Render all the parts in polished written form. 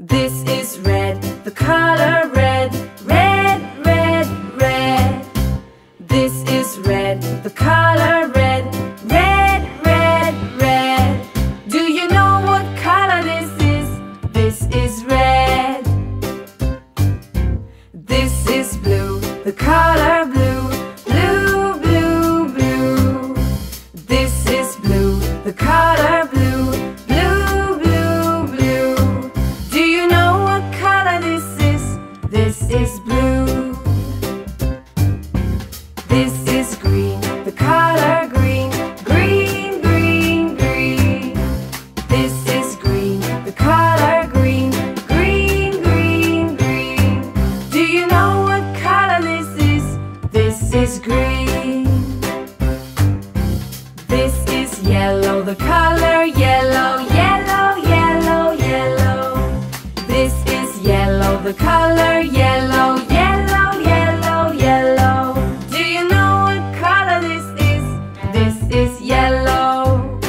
This is red, the color red. Red, red, red. This is red, the color red. Red, red, red. Do you know what color this is? This is red. This is blue, the color blue. Blue, blue, blue. This is blue, the color blue. Blue, blue, blue. Do you know what color this is? This is blue. This is green, the color green. Green, green, green. This is green, the color green. Green, green, green. Do you know what color this is? This is green. This is yellow, the color yellow. Yellow, yellow, yellow. This is yellow, the color yellow. Yellow, yellow, yellow. Do you know what color this is? This is yellow.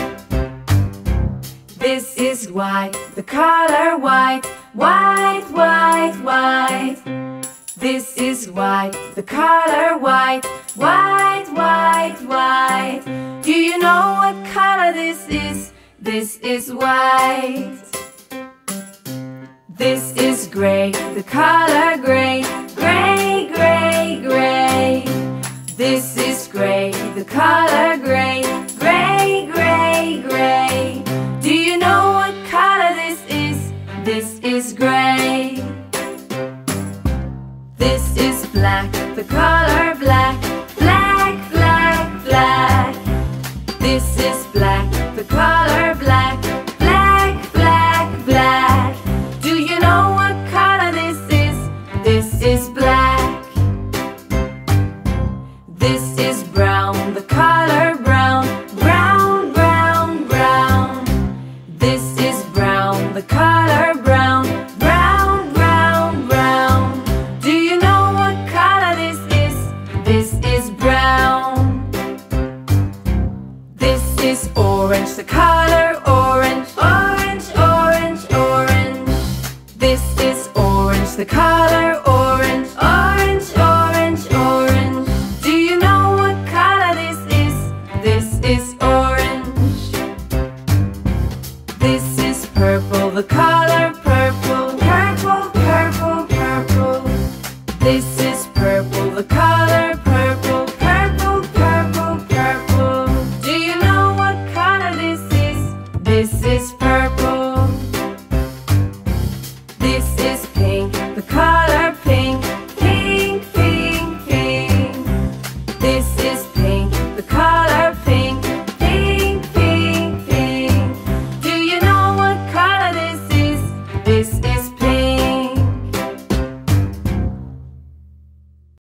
This is white, the color white. White, white, white. This is white, the color white. White, white, white. Do you know what color this is? This is white. This is gray, the color gray. Gray, gray, gray. This is gray, the color gray. Gray, gray, gray. Do you know what color this is? This is gray. This is black, the color black. Black, black, black. This is black, the color black. Black, black, black. Do you know what color this is? This is black. This is brown, the color brown. Brown, brown, brown. This is brown, the color brown. Brown, brown, brown. Do you know what color this is? This is brown. This is orange, the color orange. Orange, orange, orange. This is orange, the color orange. Orange, orange, orange. Do you know what color this is? This is orange.